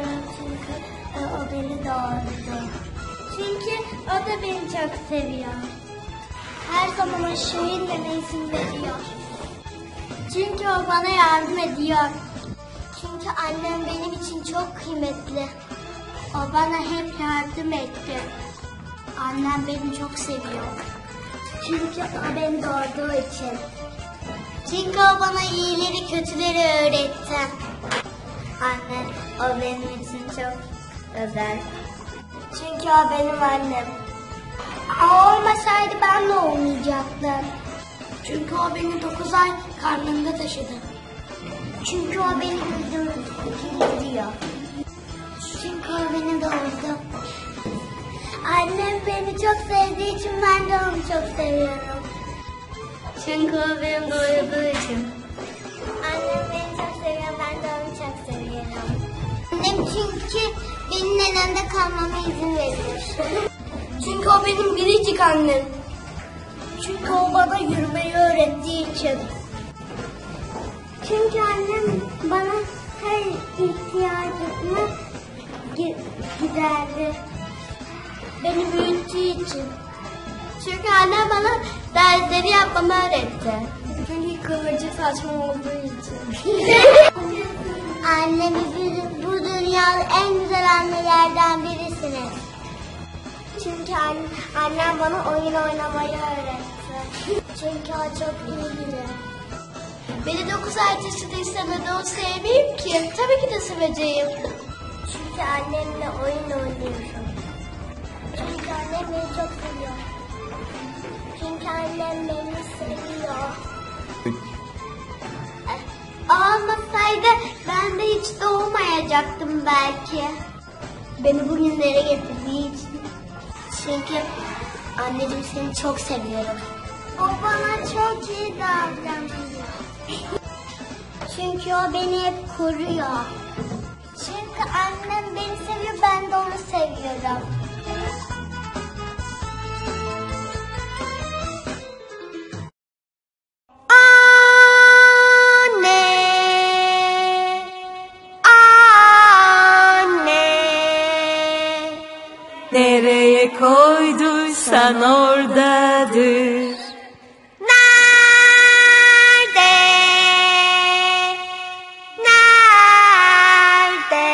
seviyorum çünkü o beni doğurdu. Çünkü o da beni çok seviyor. Her zaman o şirin bana izin veriyor. Çünkü o bana yardım ediyor. Çünkü annem benim için çok kıymetli. O bana hep yardım etti. Annem beni çok seviyor. Çünkü o beni doğurduğu için. Çünkü o bana iyileri kötüleri öğretti. Anne, o benim için çok özel. Çünkü o benim annem. O olmasaydı ben de olmayacaktım. Çünkü o beni 9 ay karnında taşıdı. Çünkü o beni güldürüyor. Çünkü o beni doğurdu. Annem beni çok sevdiği için ben de onu çok seviyorum. Çünkü o beni doğurduğu için. Annem beni çok seviyor, ben de onu çok seviyorum. Annem çünkü benim nenemde kalmama izin verir. Çünkü o benim biricik annem. Çünkü o bana yürümeyi öğrettiği için. Çünkü annem bana her ihtiyacımı giderdi. Beni büyüttüğü için. Çünkü annem bana dersleri yapmamı öğretti. Çünkü kıvırcık saçma olduğu için. Annemi bu dünyada en güzel annelerden birisiniz. Çünkü annem bana oyun oynamayı öğretti. Çünkü o çok iyi biri. Beni 9 ay taşıdıysa ben onu sevmeyeyim ki. Tabii ki de seveceğim. Çünkü annemle oyun oynuyorum. Çünkü annem beni çok seviyor. Çünkü annem beni seviyor. Olmasaydı ben de hiç doğmayacaktım belki. Beni bugünlere getirdiği için. Çünkü anneciğim seni çok seviyorum. O bana çok iyi davranıyor. Çünkü o beni hep koruyor. Çünkü annem beni seviyor, ben de onu seviyorum. Nereye koyduysan oradadır. Nerede? Nerede?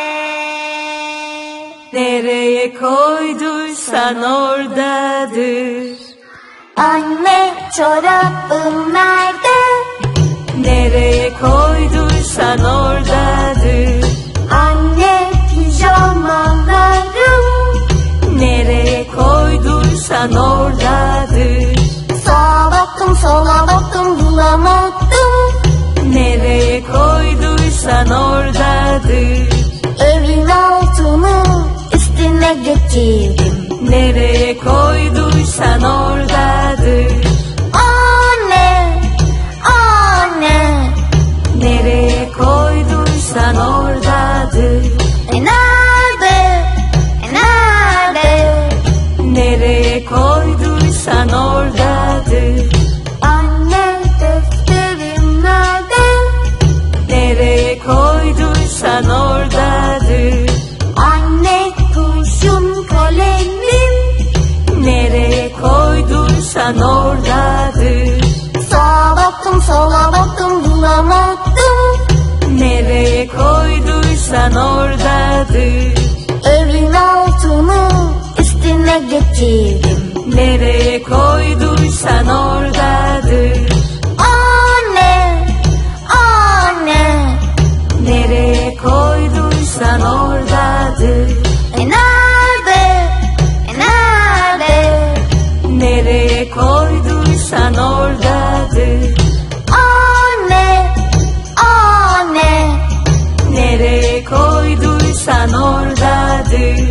Nereye koyduysan oradadır. Anne, çorabım nerede? Nereye koyduysan oradadır. Anne, pijamalarım nereye koyduysan oradadır. Sağa baktım sola baktım bulamadım. Nereye koyduysan oradadır. Evin altını üstüne getirdim. Nereye koyduysan oradadır. Anne, anne, nereye koyduysan oradadır. Nerede, nerede? Nereye koyduysan oradadır. Anne, defterim nerede? Nereye koyduysan oradadır. Anne, kurşun kalemim nereye koyduysan oradadır. Sağa baktım sola baktım bulamadım. Nereye koyduysan oradadır. Evin altını üstüne getirdim. Nereye koyduysan oradadır. Anne, anne, nereye koyduysan oradadır. Nerede, nerede? Nereye koyduysan oradadır. Anne, anne, Nereye koyduysan oradadır.